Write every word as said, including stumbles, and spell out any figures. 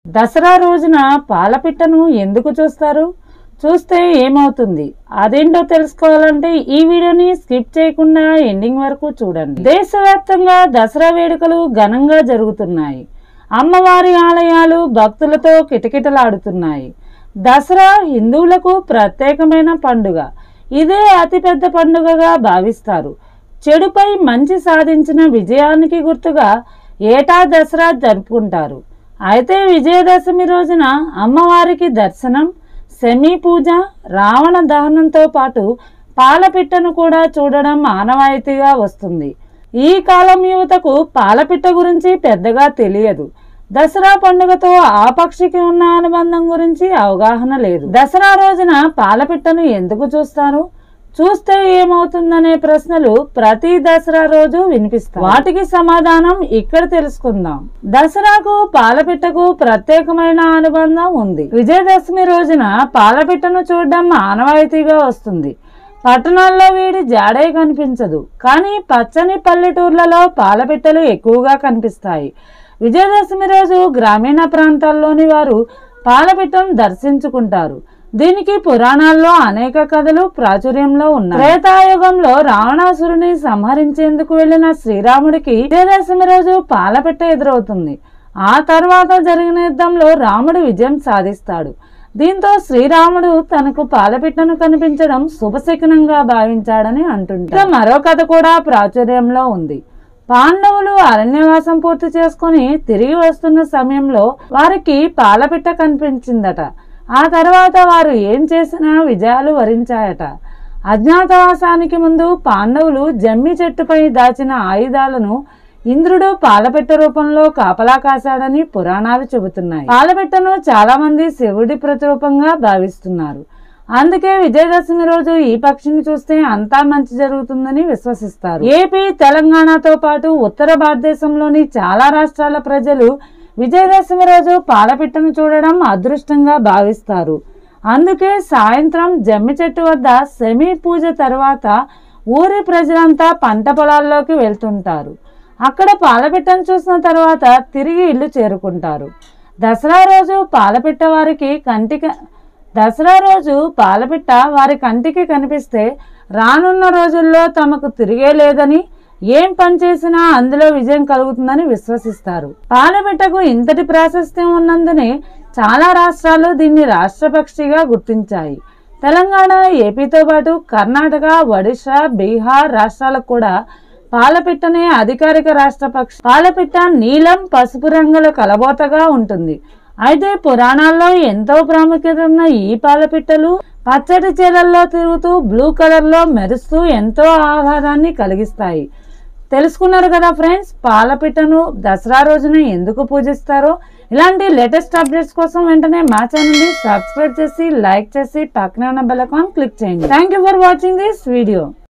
దసరా రోజున పాలపిట్టను ఎందుకు చూస్తారు? చూస్తే ఏమవుతుంది? అదేంటో తెలుసుకోవాలంటే ఈ వీడియోని స్కిప్ చేయకుండా ఎండింగ్ వరకు చూడండి. దేశవ్యాప్తంగా దసరా వేడుకలు ఘనంగా జరుగుతున్నాయి. అమ్మవారి ఆలయాలు భక్తులతో కిటకిటలాడుతున్నాయి. దసరా హిందువులకు ప్రత్యేకమైన పండుగ. ఇదే అతిపెద్ద పండుగగా భావిస్తారు. చెడుపై మంచి సాధించిన విజయానికి గుర్తుగా ఏటా దసరా జరుపుకుంటారు. అయితే విజయదశమి రోజున అమ్మవారికి దర్శనం, శమీ పూజ, రావణ దహనంతో పాటు పాలపిట్టను కూడా చూడడం ఆనవాయితీగా వస్తుంది. ఈ కాలం యువతకు పాలపిట్ట గురించి పెద్దగా తెలియదు. దసరా పండుగతో ఆ పక్షికి ఉన్న అనుబంధం గురించి అవగాహన లేదు. దసరా రోజున పాలపిట్టను ఎందుకు చూస్తారు? చూస్తే ఏమవుతుందనే ప్రశ్నలు ప్రతి దసరా రోజు వినిపిస్తాయి. వాటికి సమాధానం ఇక్కడ తెలుసుకుందాం. దసరాకు పాలపిట్టకు ప్రత్యేకమైన అనుబంధం ఉంది. విజయదశమి రోజున పాలపిట్టను చూడడం ఆనవాయితీగా వస్తుంది. పట్టణాల్లో వీడి జాడే కనిపించదు, కానీ పచ్చని పల్లెటూర్లలో పాలపిట్టలు ఎక్కువగా కనిపిస్తాయి. విజయదశమి రోజు గ్రామీణ ప్రాంతాల్లోని వారు పాలపిట్టను దర్శించుకుంటారు. దీనికి పురాణాల్లో అనేక కథలు ప్రాచుర్యంలో ఉన్నాయి. త్రేతాయుగంలో రావణాసురుని సంహరించేందుకు వెళ్లిన శ్రీరాముడికి విజయదశమి రోజు పాలపిట్ట ఎదురవుతుంది. ఆ తర్వాత జరిగిన యుద్ధంలో రాముడు విజయం సాధిస్తాడు. దీంతో శ్రీరాముడు తనకు పాలపిట్టను కనిపించడం శుభశకునంగా భావించాడని అంటుంటారు. మరో కథ కూడా ప్రాచుర్యంలో ఉంది. పాండవులు అరణ్యవాసం పూర్తి చేసుకుని తిరిగి వస్తున్న సమయంలో వారికి పాలపిట్ట కనిపించిందట. ఆ తర్వాత వారు ఏం చేసినా విజయాలు వరించాయట. అజ్ఞాతవాసానికి ముందు పాండవులు జమ్మి చెట్టుపై దాచిన ఆయుధాలను ఇంద్రుడు పాలపిట్ట రూపంలో కాపలా కాశాడని పురాణాలు చెబుతున్నాయి. పాలపిట్టను చాలా మంది శివుడి ప్రతిరూపంగా భావిస్తున్నారు. అందుకే విజయదశమి రోజు ఈ పక్షిని చూస్తే అంతా మంచి జరుగుతుందని విశ్వసిస్తారు. ఏపీ, తెలంగాణతో పాటు ఉత్తర భారతదేశంలోని చాలా రాష్ట్రాల ప్రజలు విజయదశమి రోజు పాలపిట్టను చూడడం అదృష్టంగా భావిస్తారు. అందుకే సాయంత్రం జమ్మి చెట్టు వద్ద శమీ పూజ తర్వాత ఊరి ప్రజలంతా పంట పొలాల్లోకి వెళ్తుంటారు. అక్కడ పాలపిట్టను చూసిన తర్వాత తిరిగి ఇల్లు చేరుకుంటారు. దసరా రోజు పాలపిట్ట వారికి కంటికి దసరా రోజు పాలపిట్ట వారి కంటికి కనిపిస్తే రానున్న రోజుల్లో తమకు తిరిగే లేదని, ఏం పని చేసినా అందులో విజయం కలుగుతుందని విశ్వసిస్తారు. పాలపిట్టకు ఇంతటి ప్రాశస్త్యం ఉన్నందునే చాలా రాష్ట్రాలు దీన్ని రాష్ట్ర పక్షిగా గుర్తించాయి. తెలంగాణ, ఏపీతో పాటు కర్ణాటక, ఒడిశా, బీహార్ రాష్ట్రాలకు కూడా పాలపిట్టనే అధికారిక రాష్ట్ర పక్షి. పాలపిట్ట నీలం, పసుపు రంగుల కలబోతగా ఉంటుంది. అయితే పురాణాల్లో ఎంతో ప్రాముఖ్యత ఉన్న ఈ పాలపిట్టలు పచ్చటి చీరల్లో తిరుగుతూ బ్లూ కలర్ లో మెరుస్తూ ఎంతో ఆహ్లాదాన్ని కలిగిస్తాయి. తెలుసుకున్నారు కదా ఫ్రెండ్స్, పాలపిట్టను దసరా రోజున ఎందుకు పూజిస్తారో. ఇలాంటి లేటెస్ట్ అప్డేట్స్ కోసం వెంటనే మా ఛానల్ ని సబ్స్క్రైబ్ చేసి, లైక్ చేసి, పక్కనే ఉన్న బెల్ ఐకాన్ క్లిక్ చేయండి. Thank you for watching this video.